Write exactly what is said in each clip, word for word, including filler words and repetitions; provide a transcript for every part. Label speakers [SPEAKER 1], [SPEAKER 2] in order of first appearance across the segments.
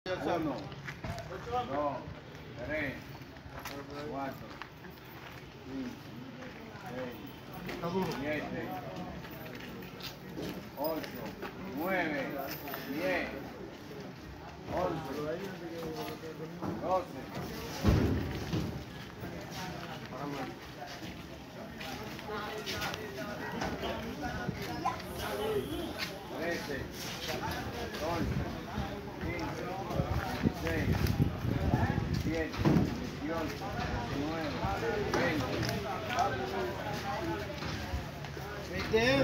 [SPEAKER 1] Uno, dos, tres, cuatro, cinco, seis, siete, ocho, nueve, diez, once, doce, trece, catorce, quince, dieciséis, diecisiete, dieciocho, diecinueve, veinte. veinte.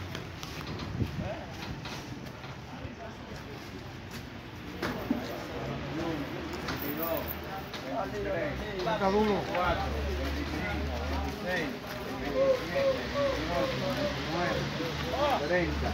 [SPEAKER 2] Cada uno.
[SPEAKER 1] cuatro, veinticinco, veintiséis, veintisiete, veintiocho, veintinueve, treinta.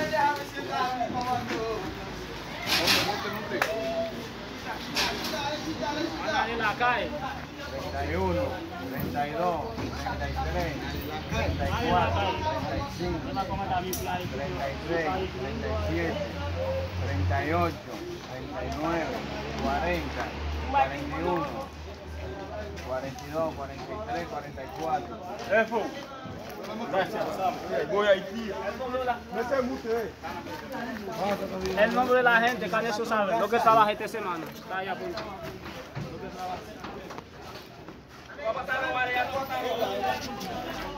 [SPEAKER 1] treinta y uno, treinta y dos, treinta y tres, treinta y cuatro, treinta y cinco, treinta y seis, treinta y siete, treinta y ocho, treinta y nueve, cuarenta, cuarenta y uno, cuarenta y dos, cuarenta y tres, cuarenta y cuatro.
[SPEAKER 2] Efo. Gracias. Voy a Haití. No sé mucho, eh.
[SPEAKER 3] El nombre de la gente, cada eso sabe. Lo que trabaja esta semana. Está ahí a punto. Lo que trabaja.